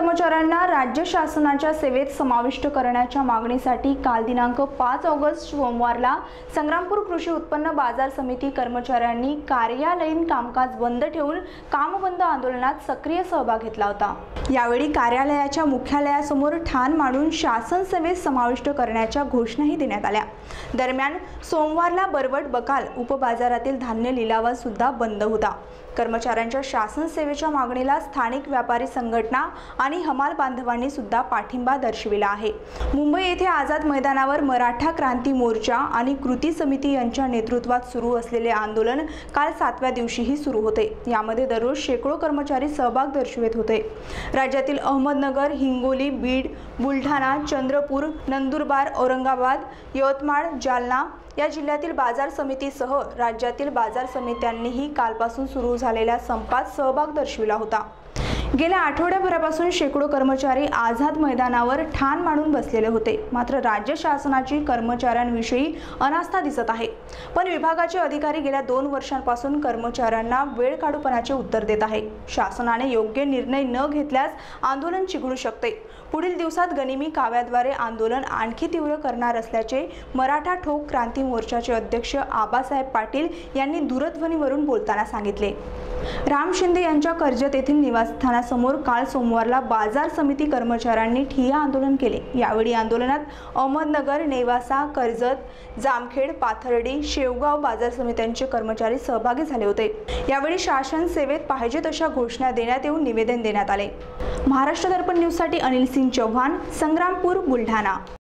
कर्मचाऱ्यांना राज्य शासनाच्या सेवेत समाविष्ट करण्याच्या मागणीसाठी काल दिनांक 5 ऑगस्ट सोमवारला संग्रामपूर कृषी उत्पन्न बाजार समिती कर्मचाऱ्यांनी कार्यालयीन कामकाज बंद ठेवून कामबंद आंदोलनात सक्रिय सहभाग घेतला होता। यावेळी कार्यालयाच्या मुख्यालयासमोर ठाण मांडून शासन सेवेत समाविष्ट करण्याच्या घोषणाही देण्यात आल्या। दरम्यान सोमवारला बरवट बकाल उपबाजारातील धान्य लिलावा सुद्धा बंद होता। कर्मचाऱ्यांच्या शासन सेवेच्या मागणीला स्थानिक व्यापारी संघटना आणि हमाल बांधवांनी सुद्धा पाठिंबा दर्शविला आहे। मुंबई येथे आझाद मैदानावर मराठा क्रांती मोर्चा आणि कृती समिती यांच्या नेतृत्वात सुरू असलेले आंदोलन काल 7व्या दिवशीही सुरू होते। यामध्ये दररोज शेकडो कर्मचारी सहभाग दर्शवित होते। राज्यातील अहमदनगर, हिंगोली, बीड, बुलढाणा, चंद्रपूर, नंदुरबार, औरंगाबाद, यवतमाळ, जालना या जिल्ह्यातील बाजार समितीसह राज्यातील बाजार समित्यांनीही कालपासून सुरू झालेल्या संपात सहभाग दर्शविला होता। गेल्या आठवड्याभरापासून शेकडो कर्मचारी आझाद मैदानावर ठाण मांडून बसलेले होते। मात्र राज्य शासनाची कर्मचाऱ्यांविषयी अनास्था दिसत आहे। पण विभागाचे अधिकारी गेल्या 2 वर्षांपासून कर्मचाऱ्यांना वेळ काढूपणाचे उत्तर देत आहे। शासनाने योग्य निर्णय न घेतल्यास आंदोलन चिघळू शकते। पुढील दिवसात गनिमी काव्याद्वारे आंदोलन आणखी तीव्र करणार असल्याचे मराठा ठोक क्रांती मोर्चाचे अध्यक्ष आबासाहेब पाटील यांनी दूरध्वनीवरून बोलताना सांगितले। राम शिंदे यांच्या कर्जत येथील निवासस्थानासमोर काल सोमवारला बाजार समिती कर्मचाऱ्यांनी ठिय्या आंदोलन केले। यावेळी आंदोलनात अहमदनगर, नेवासा, कर्जत, जामखेड, पाथर्डी, शेवगाव बाजार समित्यांचे कर्मचारी सहभागी झाले होते। यावेळी शासन सेवेत पाहिजे तशा घोषणा देण्यात येऊन निवेदन देण्यात आले। महाराष्ट्र दर्पण न्यूजसाठी अनिल सिंग चौहान, संग्रामपूर, बुलढाणा।